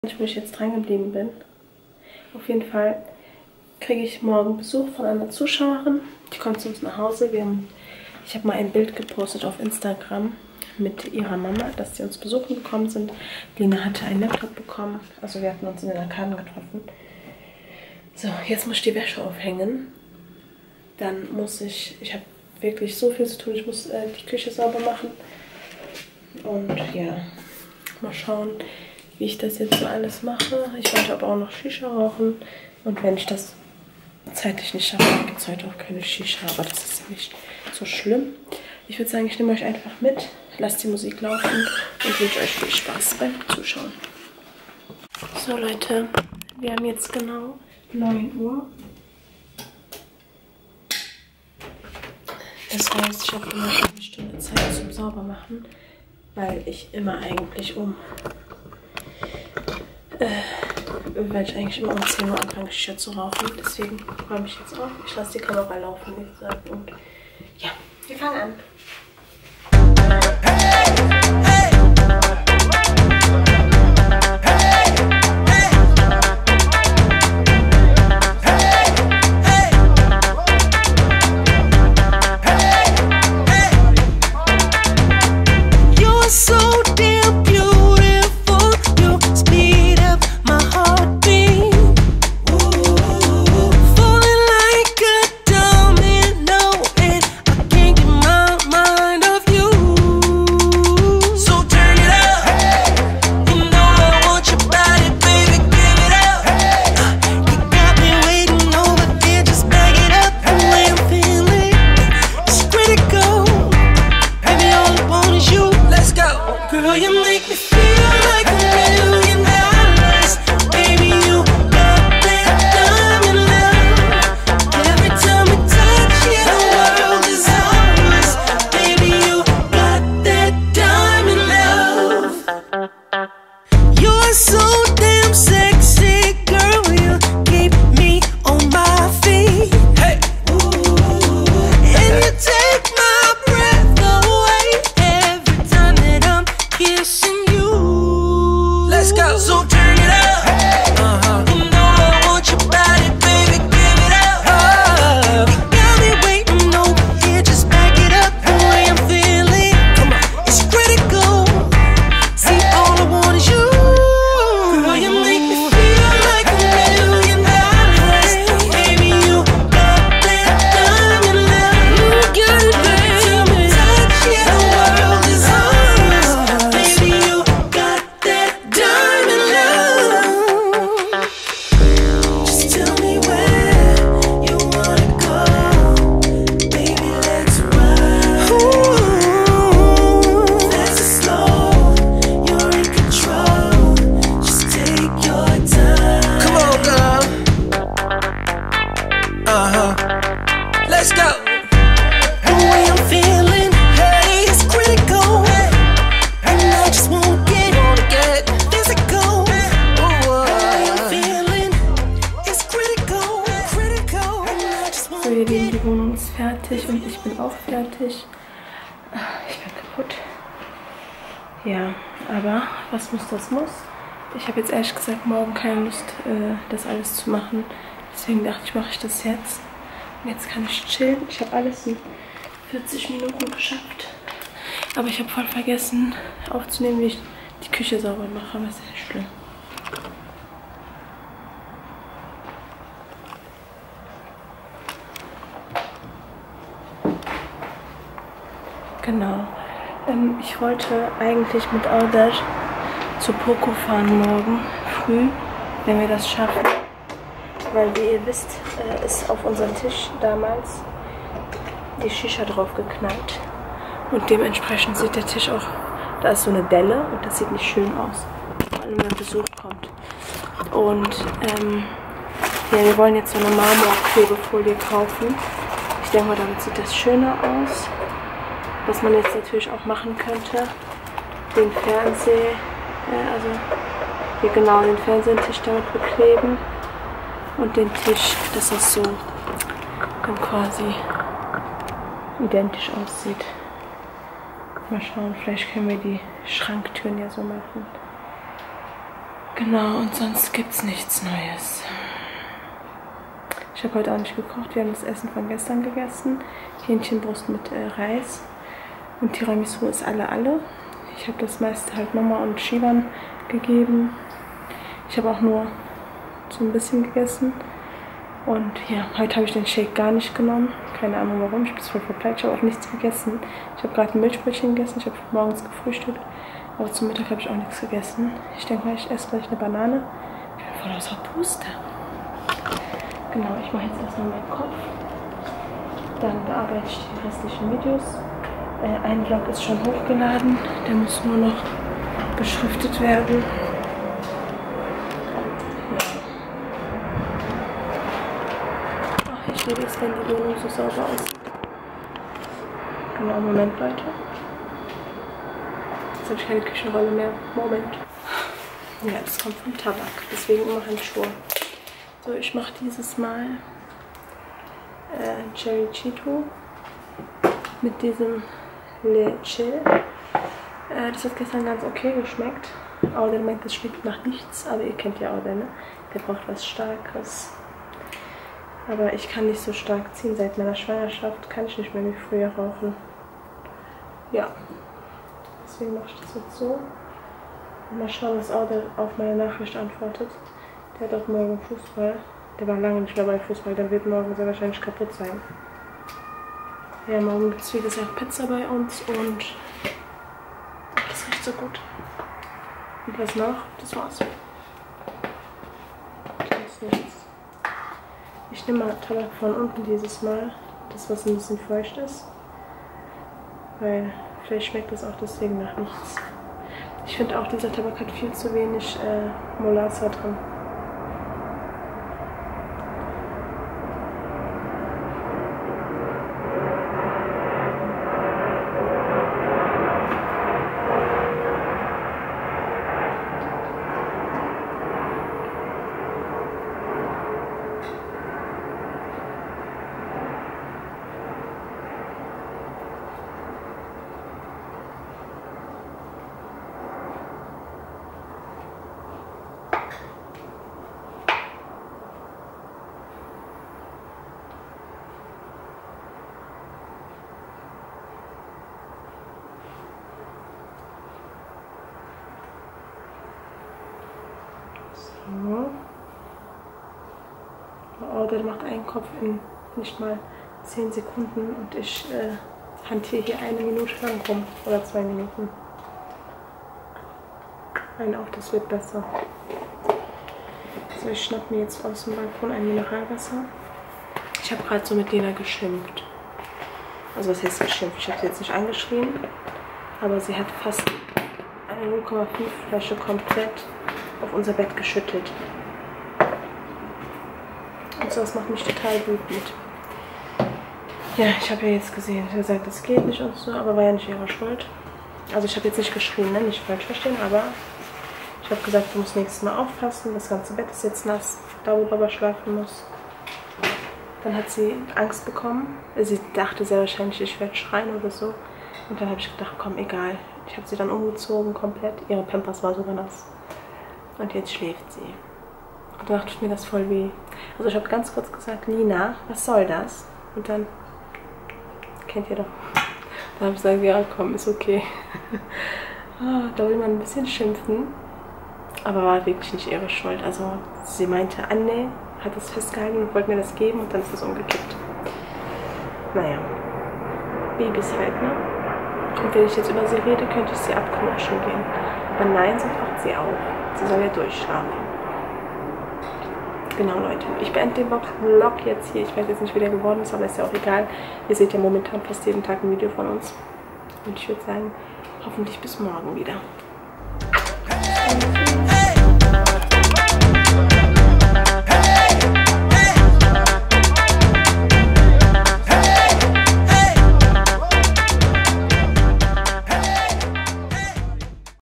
Wo ich jetzt dran geblieben bin. Auf jeden Fall kriege ich morgen Besuch von einer Zuschauerin. Die kommt zu uns nach Hause. Ich habe mal ein Bild gepostet auf Instagram mit ihrer Mama, dass sie uns besuchen gekommen sind. Lina hatte einen Laptop bekommen. Also wir hatten uns in den Arkaden getroffen. So, jetzt muss ich die Wäsche aufhängen. Dann muss ich habe wirklich so viel zu tun. Ich muss die Küche sauber machen. Und ja, mal schauen, wie ich das jetzt so alles mache. Ich wollte aber auch noch Shisha rauchen. Und wenn ich das zeitlich nicht schaffe, dann gibt es heute auch keine Shisha. Aber das ist nicht so schlimm. Ich würde sagen, ich nehme euch einfach mit, lasst die Musik laufen und wünsche euch viel Spaß beim Zuschauen. So Leute, wir haben jetzt genau 9 Uhr. Das heißt, ich habe immer eine Stunde Zeit zum Saubermachen, weil ich eigentlich um 10 Uhr anfange, Shisha zu rauchen. Deswegen räume ich jetzt auf. Ich lasse die Kamera laufen, wie gesagt. Und ja, wir fangen an. Die Wohnung ist fertig und ich bin auch fertig. Ich bin kaputt. Ja, aber was muss, das muss. Ich habe jetzt ehrlich gesagt morgen keine Lust, das alles zu machen. Deswegen dachte ich, mache ich das jetzt. Und jetzt kann ich chillen. Ich habe alles in 40 Minuten geschafft. Aber ich habe voll vergessen aufzunehmen, wie ich die Küche sauber mache. Aber ist ja nicht schlimm. Genau. Ich wollte eigentlich mit Audar zu Poco fahren morgen früh, wenn wir das schaffen. Weil, wie ihr wisst, ist auf unseren Tisch damals die Shisha drauf geknallt. Und dementsprechend sieht der Tisch auch, da ist so eine Delle und das sieht nicht schön aus. Vor allem, wenn Besuch kommt. Und ja, wir wollen jetzt so eine Marmorklebefolie kaufen. Ich denke mal, damit sieht das schöner aus. Was man jetzt natürlich auch machen könnte, den den Fernsehtisch damit bekleben und den Tisch, dass das so dann quasi identisch aussieht. Mal schauen, vielleicht können wir die Schranktüren ja so machen. Genau, und sonst gibt es nichts Neues. Ich habe heute auch nicht gekocht. Wir haben das Essen von gestern gegessen. Hähnchenbrust mit Reis. Und Tiramisu ist alle. Ich habe das meiste halt Mama und Shivan gegeben. Ich habe auch nur so ein bisschen gegessen. Und ja, heute habe ich den Shake gar nicht genommen. Keine Ahnung warum. Ich bin voll verpeilt. Ich habe auch nichts gegessen. Ich habe gerade ein Milchbrötchen gegessen. Ich habe morgens gefrühstückt. Aber zum Mittag habe ich auch nichts gegessen. Ich denke mal, ich esse gleich eine Banane. Ich bin voll außer Puste. Genau, ich mache jetzt erstmal meinen Kopf. Dann bearbeite ich die restlichen Videos. Ein Vlog ist schon hochgeladen. Der muss nur noch beschriftet werden. Ja. Ach, ich liebe es, wenn die Wohnung so sauber aussieht. Genau, Moment, Leute. Jetzt habe ich keine Küchenrolle mehr. Moment. Ja, das kommt vom Tabak. Deswegen immer Handschuhe. So, ich mache dieses Mal Cherry Cheeto mit diesem Leche. Das hat gestern ganz okay geschmeckt. Auder meint, das schmeckt nach nichts, aber ihr kennt ja Auder, ne? Der braucht was Starkes. Aber ich kann nicht so stark ziehen. Seit meiner Schwangerschaft kann ich nicht mehr wie früher rauchen. Ja. Deswegen mache ich das jetzt so. Und mal schauen, was Auder auf meine Nachricht antwortet. Der hat auch morgen Fußball. Der war lange nicht mehr bei Fußball. Der wird morgen sehr wahrscheinlich kaputt sein. Ja, morgen gibt es wie gesagt Pizza bei uns und das riecht so gut. Und was noch? Das war's. Das nichts. Ich nehme mal Tabak von unten dieses Mal. Das, was ein bisschen feucht ist. Weil vielleicht schmeckt das auch deswegen nach nichts. Ich finde auch, dieser Tabak hat viel zu wenig Molaza drin. Oh, der macht einen Kopf in nicht mal 10 Sekunden und ich hantiere hier 1 Minute lang rum oder 2 Minuten. Nein, auch das wird besser. So, ich schnapp mir jetzt aus dem Balkon ein Mineralwasser. Ich habe gerade so mit Lena geschimpft. Also was heißt geschimpft? Ich habe sie jetzt nicht angeschrien, aber sie hat fast eine 0,5 Flasche komplett auf unser Bett geschüttet. Und so, das macht mich total wütend. Ja, ich habe ja jetzt gesehen, sie hat gesagt, das geht nicht und so, aber war ja nicht ihre Schuld. Also ich habe jetzt nicht geschrien, ne? Nicht falsch verstehen, aber ich habe gesagt, du musst nächstes Mal aufpassen, das ganze Bett ist jetzt nass, da wo Baba schlafen muss. Dann hat sie Angst bekommen. Sie dachte sehr wahrscheinlich, ich werde schreien oder so. Und dann habe ich gedacht, komm, egal. Ich habe sie dann umgezogen komplett. Ihre Pampers war sogar nass. Und jetzt schläft sie. Und danach tut mir das voll weh. Also ich habe ganz kurz gesagt, Lina, was soll das? Und dann, kennt ihr doch. Dann habe ich gesagt, ja komm, ist okay. Da will man ein bisschen schimpfen. Aber war wirklich nicht ihre Schuld. Also sie meinte, Anne hat es festgehalten und wollte mir das geben und dann ist es umgekippt. Naja, Babys halt, ne? Und wenn ich jetzt über sie rede, könnte ich sie abknutschen gehen. Aber nein, so wacht sie auf. Sie soll ja durchschlafen. Genau, Leute. Ich beende den Vlog jetzt hier. Ich weiß jetzt nicht, wie der geworden ist, aber ist ja auch egal. Ihr seht ja momentan fast jeden Tag ein Video von uns. Und ich würde sagen, hoffentlich bis morgen wieder.